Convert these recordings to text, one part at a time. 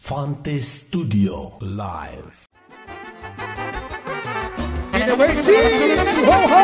Fante Studio Live. Bine băieții! Ho-ho!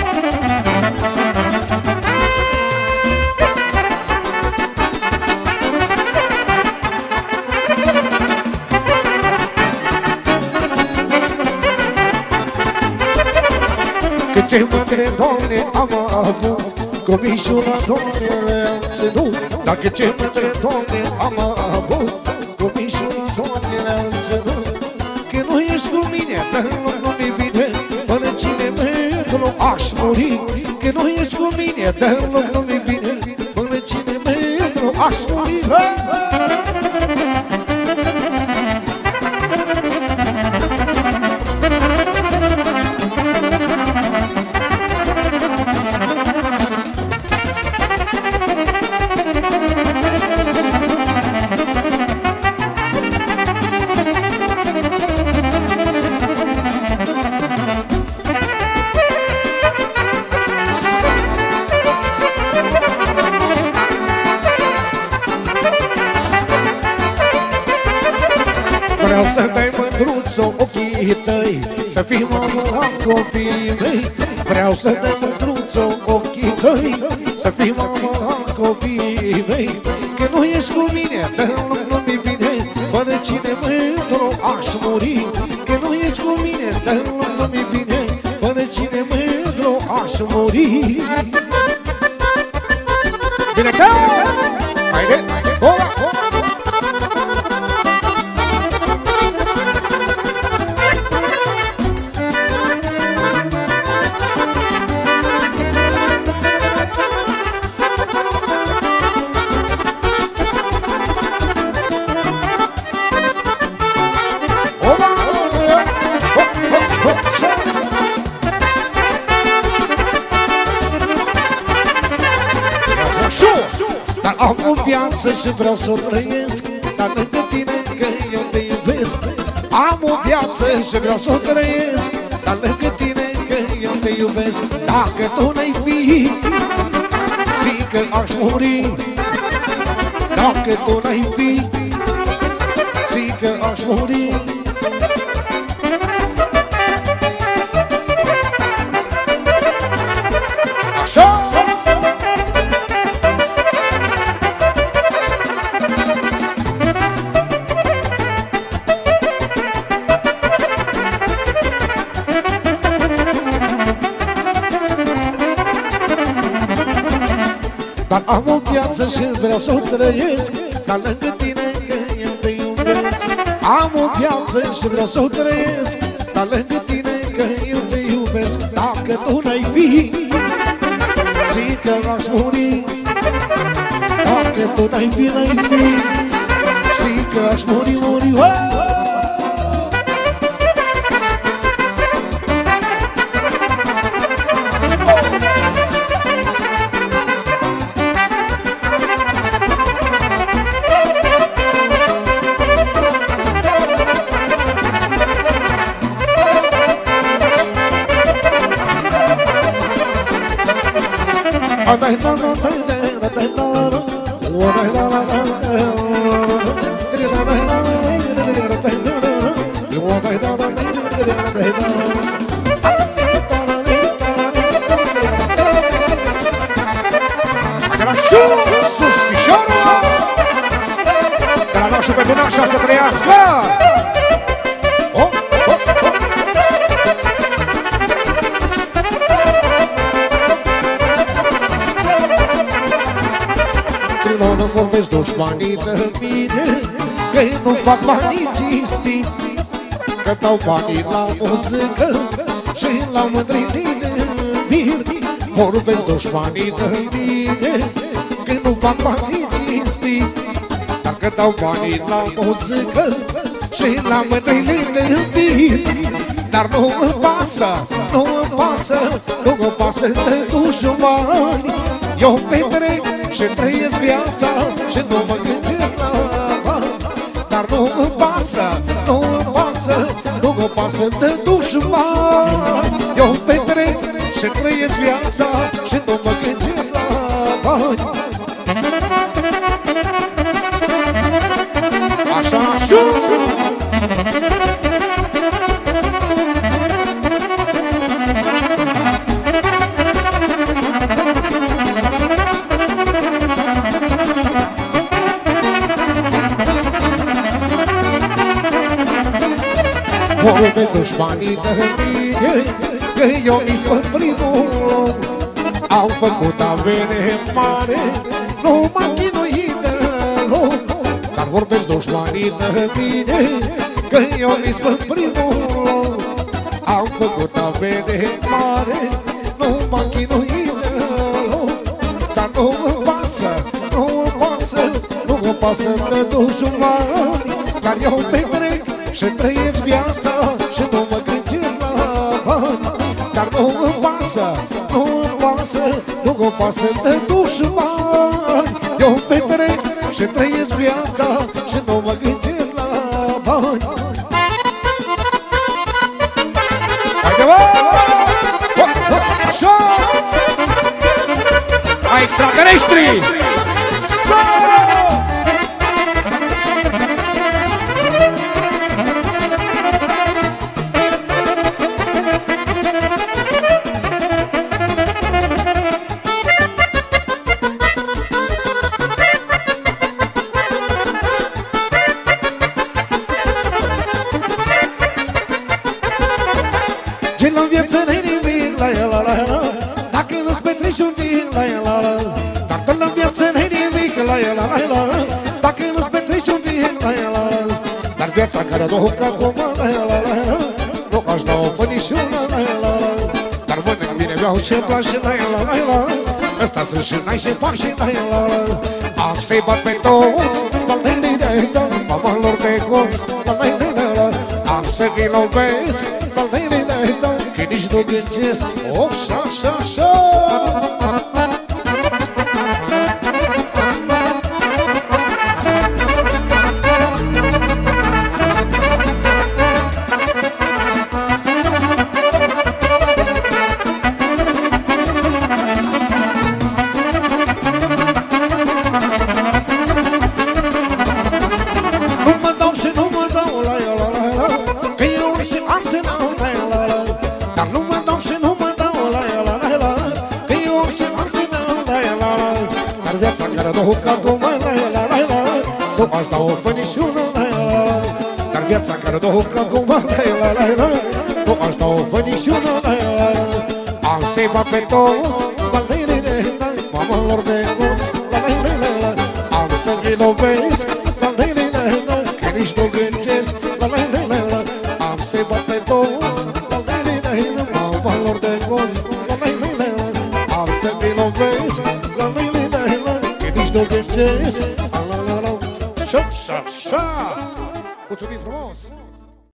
Cât ce mândre, Doamne, am avut, cu mișuna, Doamne, le-am ținut. Dacă ce mândre, Doamne, am avut, cu mișuna, Doamne, le-am ținut. Că nu ești cu mine, dar nu-mi bine, până cine mândru aș muri. Că nu ești cu mine, dar nu-mi bine, până cine mândru aș muri. Vreau să dai mândruțo ochii tăi, să fii mamă la copiii mei. Vreau să dai mândruțo ochii tăi, să fii mamă la copiii mei. Că nu ești cu mine, dar nu-mi bine, până cine mândru aș muri. Că nu ești cu mine, dar nu-mi bine, până cine mândru aș muri. Bine că! Haide! Hola! Dar am o viață și vreau să o trăiesc, dar lângă tine că eu te iubesc. Am o viață și vreau să o trăiesc, dar lângă tine că eu te iubesc. Dacă tu n-ai fi, zic că aș muri. Dacă tu n-ai fi, zic că aș muri. Așa! Dar am o viață și vreau să o trăiesc, dar lângă tine că eu te iubesc. Am o viață și vreau să o trăiesc, dar lângă tine că eu te iubesc. Dacă tu n-ai fi, zic că aș muri. Dacă tu n-ai fi, zic că aș muri, muri. Sus, fișorul! De la noastră pentru noastră să trăiască! Nu vorbesc dușmanii de mine, că nu fac banii cinstiți, că dau banii la muzică și la mândrinii de mine. Vorbesc dușmanii de mine, că nu fac banii cinstiți, dacă dau banii la muzică și la mândrinii de mine. Dar nu îmi pasă, nu îmi pasă, nu îmi pasă de dușmani. Eu petrec și trăiesc viața și nu mă gândesc la bani. Dar nu îmi pasă, nu îmi pasă, nu îmi pasă de dușmani. Eu petrec și trăiesc viața și nu mă gândesc la bani. Așa, așa! rupe dușmanii de mine, că eu mi-s pe primul loc. Au făcut avere mare, nu m-am chinuit deloc. Dar vorbesc dușmanii de mine, că eu mi-s pe primul loc. Au făcut avere mare, nu m-am chinuit deloc. Dar nu-mi pasă, nu-mi pasă, nu-mi pasă de dușmani. Dar eu petrec și trăiesc viața și nu mă gândesc la bani. Dar nu-mi pasă, nu-mi pasă, nu-mi pasă de dușmani. Eu petrec și trăiesc viața și nu mă gândesc la bani. Haide, bă! Așa! A extraterestri! Gen în viață n-ai nimic, la la la la. Dacă nu-ți petreci un pic, la la la. Dar în viață n-ai nimic, la la la la. Dacă nu-ți petreci un pic, la la la. Dar viața care duc acum, la la la. Nu aș da-o pe niciuna, la la la. Dar mănânc bine, beau ce-mi place, la la la la. Ăsta sunt și n-ai și fac și la la la. Am să-i bat pe toți, la la la la. Mamalor de goți, la la la la. Am să-i lovesc, la la la la. Că nici nu gândesc, așa, așa, așa. Nu mă dau și nu mă dau, la la la la. Că eu și am să dau, la la la. Dar nu mă dau și nu mă dau, la la la la. Că eu și am să dau, la la la. Dar viața care duc acum, la la la la. Nu aș da-o pe niciuna, la la la. Dar viața care duc acum, la la la la. Nu aș da-o pe niciuna, la la la. Am să-i bat pe toți, la la la la. Mamalor de goți, la la la la. Am să-i lovesc, la la la la. Că nici nu gândesc, la la la la. Am să-i bat pe toți, la la la la. Mamalor de goți, la la la la. Am să-i lovesc, la la la la. Că nici nu gândesc, la la la la. Așa, așa, așa. Mulțumim frumos!